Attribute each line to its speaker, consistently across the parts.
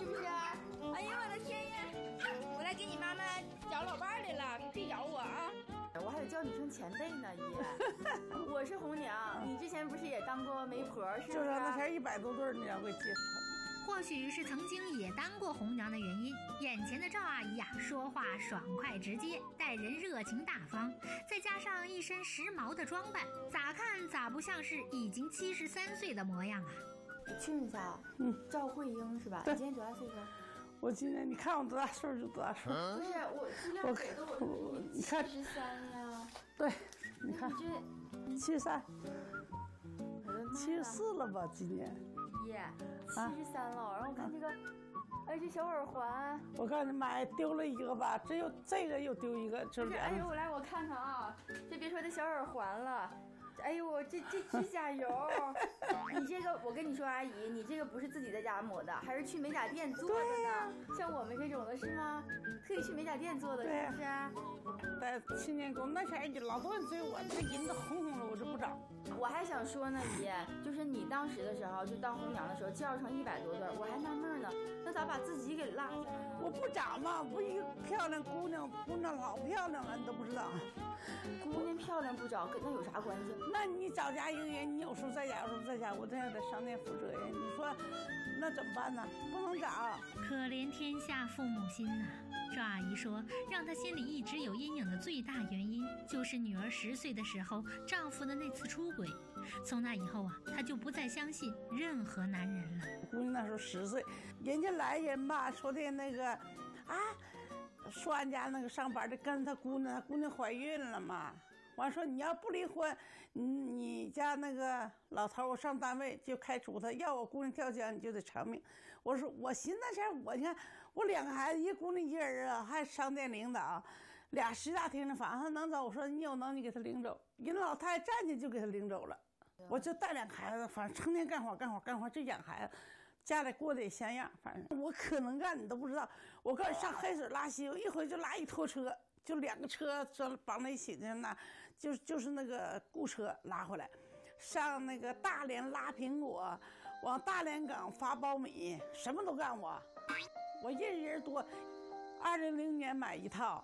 Speaker 1: 是不是？哎呀，我的天呀！我来给你妈妈找老伴来了，你别咬我啊！
Speaker 2: 我还得叫你声前辈呢，姨。我是红娘，你之前不是也当过媒婆是不是？
Speaker 3: 就是那才100多对，你要给介绍。
Speaker 4: 或许是曾经也当过红娘的原因，眼前的赵阿姨说话爽快直接，待人热情大方，再加上一身时髦的装扮，咋看咋不像是已经73岁的模样啊！
Speaker 2: 去问一下，赵慧英是吧？你今年多大岁数？
Speaker 3: 我今年你看我多大岁数就多大岁数。
Speaker 2: 不是我资料给的我
Speaker 3: 你看
Speaker 2: 73呀。
Speaker 3: 对，你看73，
Speaker 2: 我的妈
Speaker 3: 74了吧？今年。
Speaker 2: 耶，73了。然后我看这个，哎，这小耳环，
Speaker 3: 我告诉你买丢了一个吧，这个又丢一个，这两个。
Speaker 2: 哎呦，我看看啊，这别说这小耳环了。哎呦，这指甲油，你这个我跟你说，阿姨，你这个不是自己在家抹的，还是去美甲店做的呢？像我们这种的是吗？特意去美甲店做的，是不是？
Speaker 3: 在7年工那前老多人追我，这银子红红的，我就不找。
Speaker 2: 我还想说呢，姨，就是你当时的时候，就当红娘的时候，介绍成100多对，我还纳闷呢，那咋把自己给落下了呢？
Speaker 3: 我不找嘛，不一个漂亮姑娘老漂亮了，你都不知道。
Speaker 2: 姑娘漂亮不找，跟那有啥关系？
Speaker 3: 那你找家营业，你有时候在家，有时候在家，我这样得上店负责呀。你说，那怎么办呢？不能找。
Speaker 4: 可怜天下父母心呐！赵阿姨说，让她心里一直有阴影的最大原因，就是女儿10岁的时候，丈夫的那次出轨。从那以后啊，她就不再相信任何男人了。
Speaker 3: 姑娘那时候10岁，人家来人吧，说的那个，说俺家那个上班的跟他姑娘怀孕了嘛。完说你要不离婚，你家那个老头我上单位就开除他，要我姑娘跳江你就得偿命。我说我寻思那前我你看我2个孩子，一个姑娘一人啊，还商店领导，210大厅的房子能走，我说你有能力给他领走，人老太太站起就给他领走了。我就带2个孩子，反正成天干活就养孩子，家里过得也像样，反正我可能干你都不知道。我告诉你上黑水拉稀，一回就拉一拖车，就2个车绑在一起的那，就是那个雇车拉回来，上那个大连拉苹果，往大连港发苞米，什么都干我人多。2000年买一套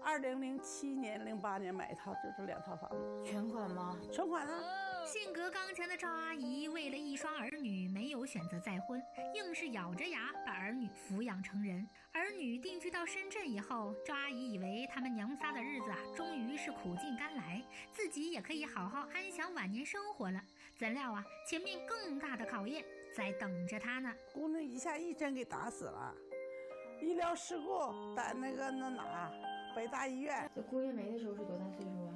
Speaker 3: ，2007年、08年买一套，这是2套房子。
Speaker 2: 全款吗？
Speaker 3: 全款啊！
Speaker 4: 性格刚强的赵阿姨为了一双儿女，没有选择再婚，硬是咬着牙把儿女抚养成人。儿女定居到深圳以后，赵阿姨以为他们娘仨的日子终于是苦尽甘来，自己也可以好好安享晚年生活了。怎料前面更大的考验在等着她呢。
Speaker 3: 姑娘一下一针给打死了，医疗事故在那哪北大医院。
Speaker 2: 这姑爷没的时候是多大岁数啊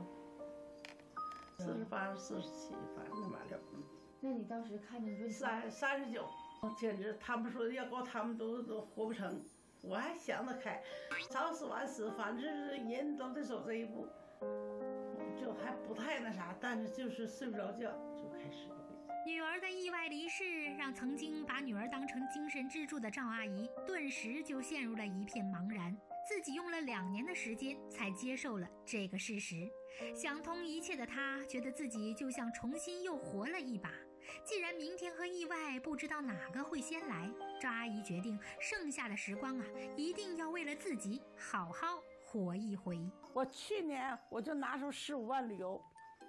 Speaker 3: ？48、47，反正那玩意儿。
Speaker 2: 那你当时看见你说
Speaker 3: 39，简直他们说要告他们都活不成。我还想得开，早死晚死，反正是人都得走这一步，就还不太那啥，但是就是睡不着觉就开始。
Speaker 4: 女儿的意外离世，让曾经把女儿当成精神支柱的赵阿姨，顿时就陷入了一片茫然。自己用了2年的时间才接受了这个事实，想通一切的她，觉得自己就像重新又活了一把。既然明天和意外不知道哪个会先来，赵阿姨决定剩下的时光一定要为了自己好好活一回。
Speaker 3: 我去年我就拿出15万旅游，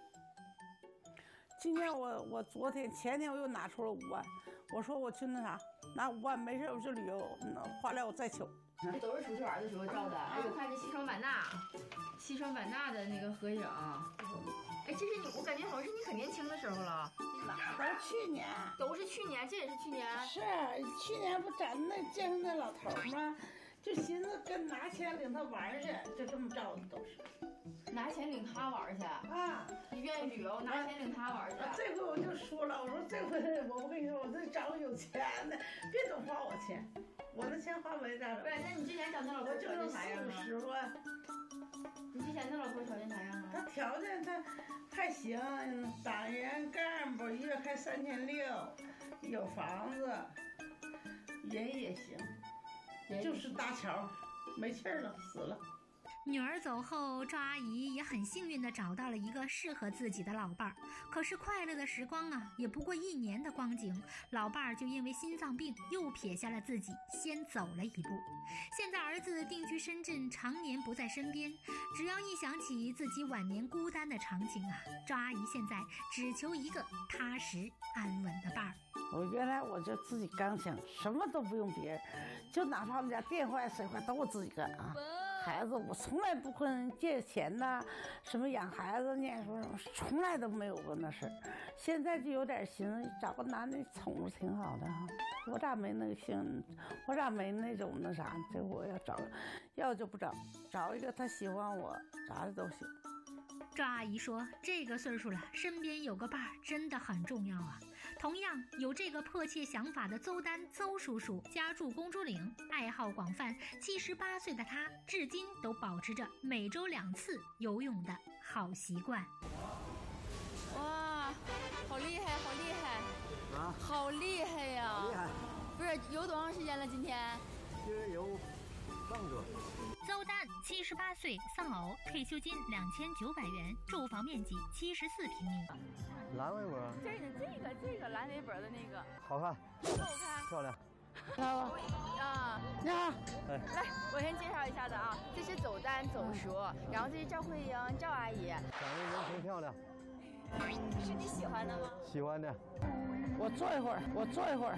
Speaker 3: 今年我前天我又拿出了5万，我说我去拿5万没事我去旅游，花了我再求。
Speaker 2: 这都是出去玩的时候照的。哎，我看这西双版纳的那个合影。哎，这是我感觉好像是你很年轻的时候了。
Speaker 3: 都是去年，
Speaker 2: 这也是去年。
Speaker 3: 是去年不咱那见上那老头吗？就寻思跟拿钱领他玩去，就这么照的都是。
Speaker 2: 拿钱领他玩去啊！你愿意旅游，拿钱领他玩去。
Speaker 3: 这回我就说了，我说这回我跟你说，我这找个有钱的，别总花我钱。我的钱花没咋整。
Speaker 2: 对，那你之前找那老婆条件啥样啊
Speaker 3: ？50万。
Speaker 2: 你之前那老婆条件啥样啊？
Speaker 3: 他条件还行，党员干部，一月开3600，有房子，人也行，就是搭桥，没气儿了，死了。
Speaker 4: 女儿走后，赵阿姨也很幸运地找到了一个适合自己的老伴儿。可是快乐的时光啊，也不过1年的光景，老伴儿就因为心脏病又撇下了自己，先走了一步。现在儿子定居深圳，常年不在身边，只要一想起自己晚年孤单的场景啊，赵阿姨现在只求一个踏实安稳的伴儿。
Speaker 3: 原来我就自己刚想，什么都不用别人，就哪怕我们家电坏水坏都我自己干啊。孩子我从来不跟借钱呐，什么养孩子念书，从来都没有过那事儿。现在就有点寻思，找个男的宠着挺好的哈。我咋没那个心？我咋没那种那啥？这我要找，要就不找，找一个他喜欢我，咋的都行。
Speaker 4: 赵阿姨说，这个岁数了，身边有个伴儿真的很重要啊。同样有这个迫切想法的邹丹邹叔叔，家住公主岭，爱好广泛，78岁的他至今都保持着每周2次游泳的好习惯。
Speaker 2: 哇，好厉害，好厉害
Speaker 5: 啊！
Speaker 2: 好厉害呀！
Speaker 5: 好厉害！
Speaker 2: 不是游多长时间了？今天？
Speaker 5: 今儿游半个多。
Speaker 4: 邹丹78岁，丧偶，退休金2900元，住房面积74平米。
Speaker 5: 蓝围脖。
Speaker 2: 这个蓝围脖的那个，
Speaker 5: 好看。
Speaker 2: 好看。
Speaker 5: 漂亮。
Speaker 3: 你好
Speaker 2: 啊，
Speaker 3: 你好。
Speaker 2: 来，我先介绍一下子啊，这是邹丹邹叔，然后这是赵慧英赵阿姨。
Speaker 5: 长得人挺漂亮。
Speaker 2: 是你喜欢的吗？
Speaker 5: 喜欢的。
Speaker 3: 我坐一会儿。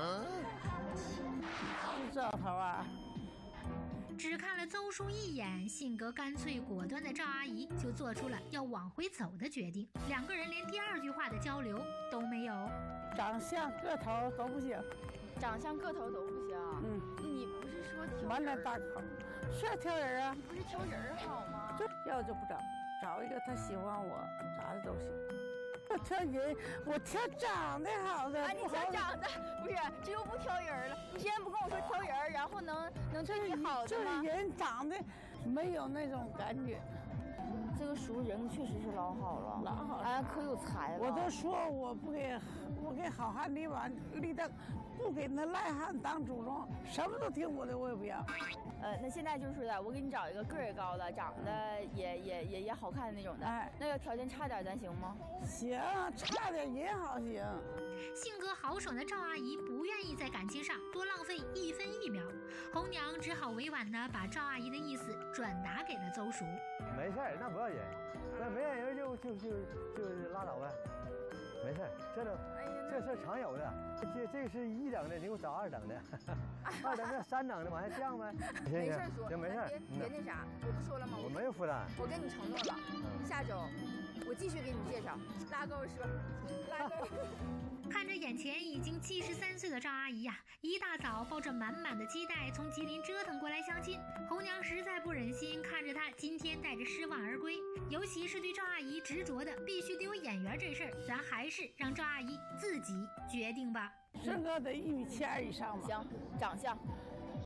Speaker 3: 这头啊。
Speaker 4: 只看了邹叔一眼，性格干脆果断的赵阿姨就做出了要往回走的决定。2个人连第2句话的交流都没有。
Speaker 3: 长相个头都不行。
Speaker 2: 长相个头都不行。你不是说挑人？
Speaker 3: 满脸大口，是挑人啊？
Speaker 2: 不是挑人好吗？
Speaker 3: 要就不找，找一个他喜欢我，咋的都行。我挑人，我挑长得好的。
Speaker 2: 你挑长得不是，这又不挑人了。你之前不跟我说挑人，然后能对你好的吗？
Speaker 3: 这人长得没有那种感觉。
Speaker 2: 这个叔人确实是老好了，
Speaker 3: 老好了，
Speaker 2: 哎，可有才了。
Speaker 3: 我都说我给好汉立完立的，不给那赖汉当主宗，什么都听我的，我也不要。
Speaker 2: 那现在就是的，我给你找一个个儿也高的，长得也好看的那种的。
Speaker 3: 哎，
Speaker 2: 那个条件差点，咱行吗？
Speaker 3: 行，差点也好行。
Speaker 4: 性格豪爽的赵阿姨不愿意在感情上多浪费1分1秒，红娘只好委婉地把赵阿姨的意思转达给了邹叔。
Speaker 5: 没事儿，那不要紧，那没人就拉倒呗，没事儿，这事儿常有的。这是1等的，你给我找2等的，2等的3等的往下降呗。
Speaker 2: 没事儿说，
Speaker 5: 行，没事儿，
Speaker 2: 别那啥，我不说了吗？
Speaker 5: 我没有负担。
Speaker 2: 我跟你承诺了，下周我继续给你介绍。拉钩说，拉钩。
Speaker 4: 看着眼前已经73岁的赵阿姨呀，一大早抱着满满的期待从吉林折腾过来相亲，红娘实在不忍心看着她今天带着失望而归。尤其是对赵阿姨执着的必须得有眼缘这事儿，咱还是让赵阿姨自己决定吧。
Speaker 3: 身高得1.72米以上吧。
Speaker 2: 行，长相